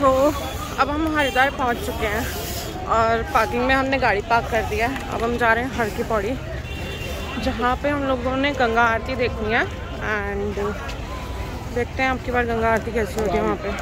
तो अब हम हरिद्वार पहुंच चुके हैं और पार्किंग में हमने गाड़ी पार्क कर दिया है। अब हम जा रहे हैं हर की पौड़ी, जहाँ पे हम लोगों ने गंगा आरती देखनी है। एंड देखते हैं अब की बार गंगा आरती कैसी होती है वहाँ पे।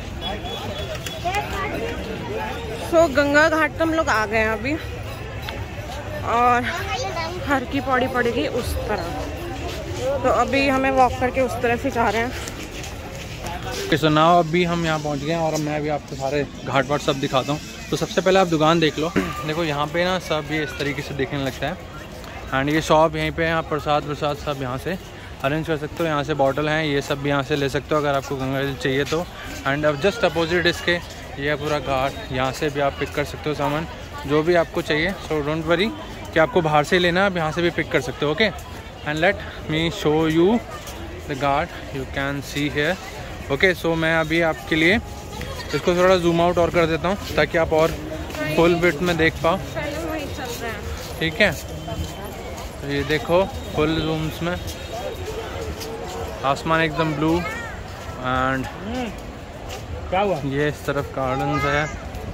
सो गंगा घाट तो हम लोग आ गए हैं अभी, और हर की पौड़ी पड़ेगी उस तरफ। तो अभी हमें वॉक करके उस तरफ ही जा रहे हैं। सो नाउ अभी हम यहाँ पहुँच गए हैं और मैं अभी आपको सारे घाट वाट सब दिखाता हूँ। तो सबसे पहले आप दुकान देख लो। देखो यहाँ पे ना सब ये इस तरीके से दिखने लगता है। एंड ये शॉप यहीं पे आप प्रसाद सब यहाँ से अरेंज कर सकते हो। यहाँ से बॉटल हैं, ये सब भी यहाँ से ले सकते हो अगर आपको गंगा जल चाहिए तो। एंड अब जस्ट अपोजिट इसके ये पूरा घाट, यहाँ से भी आप पिक कर सकते हो सामान जो भी आपको चाहिए। सो डोंट वरी कि आपको बाहर से लेना, आप यहाँ से भी पिक कर सकते हो। Okay, and let me show you the ghat you can see here. Okay, so मैं अभी आपके लिए इसको थोड़ा जूम आउट और कर देता हूँ ताकि आप और फुल बिट में देख पाओ। ठीक है, तो ये देखो फुल जूम्स में आसमान एकदम ब्लू। एंड क्या हुआ, ये इस तरफ गार्डन्स है,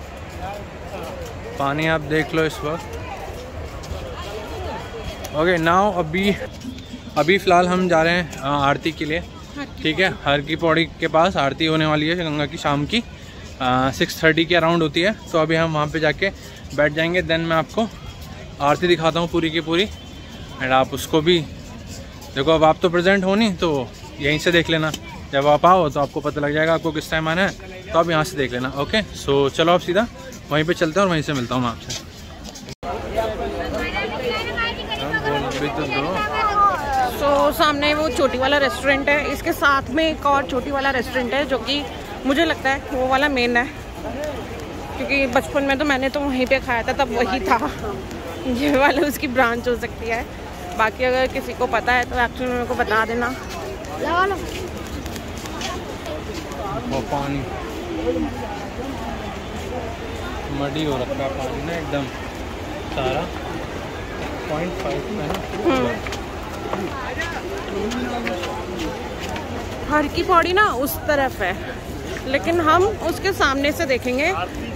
पानी आप देख लो इस वक्त। ओके, नाउ अभी फ़िलहाल हम जा रहे हैं आरती के लिए। ठीक है, हर की पौड़ी के पास आरती होने वाली है गंगा की, शाम की 6:30 के अराउंड होती है। तो अभी हम वहाँ पे जाके बैठ जाएंगे, देन मैं आपको आरती दिखाता हूँ पूरी की पूरी। एंड आप उसको भी देखो। अब आप तो प्रेजेंट हो नहीं, तो यहीं से देख लेना। जब आप आओ तो आपको पता लग जाएगा आपको किस टाइम आना है, तो आप यहाँ से देख लेना। ओके, सो चलो आप सीधा वहीं पे चलते हैं और वहीं से मिलता हूँ मैं आपसे। तो सामने वो छोटी वाला रेस्टोरेंट है, इसके साथ में एक और छोटी वाला रेस्टोरेंट है जो कि मुझे लगता है वो वाला मेन है, क्योंकि बचपन में तो मैंने तो वहीं पे खाया था, तब वही था। ये वाला उसकी ब्रांच हो सकती है। बाकी अगर किसी को पता है तो एक्चुअली मेरे को बता देना। लगा लो वो पानी मडी हो रखा है, पानी ना एकदम सारा 0.5 में ना। हर की पौड़ी ना उस तरफ है, लेकिन हम उसके सामने से देखेंगे।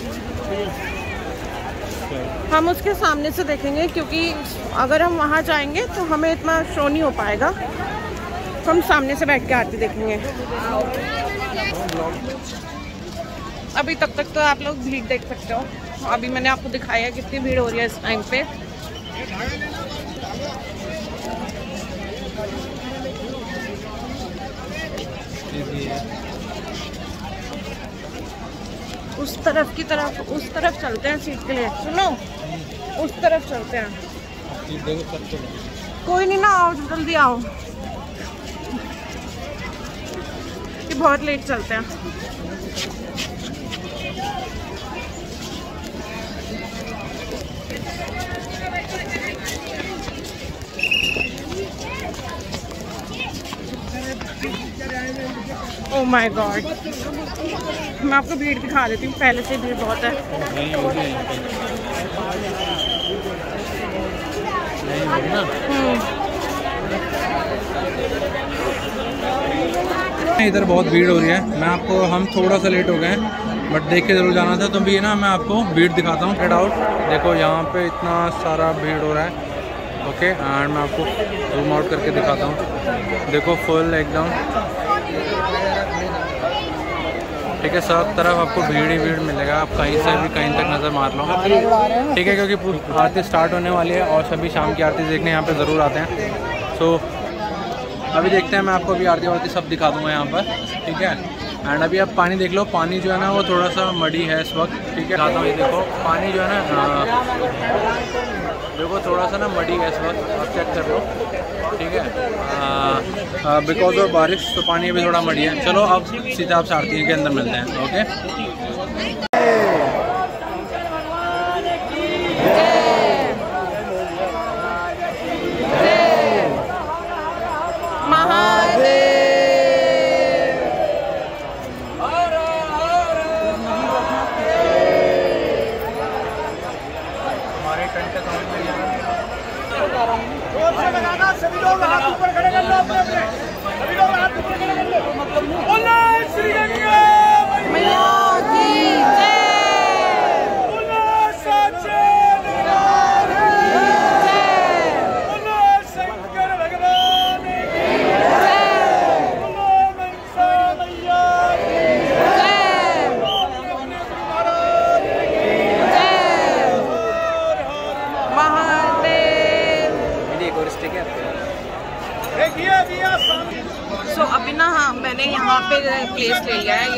हम उसके सामने से देखेंगे क्योंकि अगर हम वहाँ जाएंगे तो हमें इतना शो नहीं हो पाएगा। हम सामने से बैठ के आरती देखेंगे। अभी तब तक तो आप लोग भीड़ देख सकते हो। अभी मैंने आपको दिखाया कितनी भीड़ हो रही है इस टाइम पे। उस तरफ चलते हैं सीट के लिए। सुनो, उस तरफ चलते हैं। कोई नहीं ना, आओ जल्दी आओ, कि बहुत लेट चलते हैं। ओह माय गॉड, मैं आपको भीड़ दिखा देती हूँ, पहले से भीड़ बहुत है। इधर बहुत भीड़ हो रही है। मैं आपको, हम थोड़ा सा लेट हो गए हैं बट देख के जरूर जाना था। तो भी ना मैं आपको भीड़ दिखाता हूँ। हेड आउट देखो, यहाँ पे इतना सारा भीड़ हो रहा है। ओके, एंड मैं आपको जूम आउट करके दिखाता हूँ। देखो फुल एकदम, ठीक है, सब तरफ आपको भीड़ ही भीड़ मिलेगा। आप कहीं से भी कहीं तक नज़र मार लो। ठीक है, क्योंकि आरती स्टार्ट होने वाली है और सभी शाम की आरती देखने यहाँ पे ज़रूर आते हैं। सो अभी देखते हैं, मैं आपको अभी आरती वारती सब दिखा दूँगा यहाँ पर। ठीक है, एंड अभी आप पानी देख लो। पानी जो है ना वो थोड़ा सा मडी है इस वक्त। ठीक है, दिखाता हूँ। ये देखो पानी जो है ना, देखो थोड़ा सा ना मडी है इस वक्त, आप चेक कर लो। ठीक है, बिकॉज ऑफ बारिश तो पानी अभी थोड़ा मडी है। चलो अब सीधा आप आरती के अंदर मिलते हैं। ओके, सभी लोग हाथ ऊपर खड़े कर लो, अपने सभी लोग हाथ ऊपर खड़े कर लो। श्री गंगा मैया की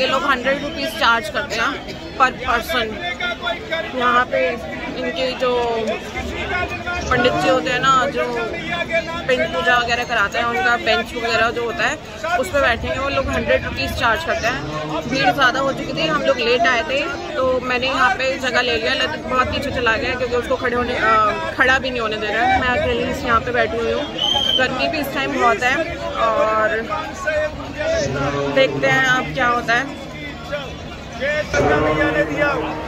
ये लोग 100 रुपीज़ चार्ज करते हैं पर पर्सन। यहाँ पे इनके जो पंडित जी होते हैं ना, जो पिंड पूजा वगैरह कराते हैं, उनका बेंच वगैरह जो होता है उस पर बैठेंगे वो लोग 100 रुपीज़ चार्ज करते हैं। भीड़ ज़्यादा हो चुकी थी, हम लोग लेट आए थे, तो मैंने यहाँ पे जगह ले लिया। लतिफ बहुत पीछे चला गया क्योंकि उसको खड़ा भी नहीं होने दे रहा है। मैं अकेली यहाँ पे बैठी हुई हूँ। गर्मी भी इस टाइम बहुत है और देखते हैं अब क्या होता है।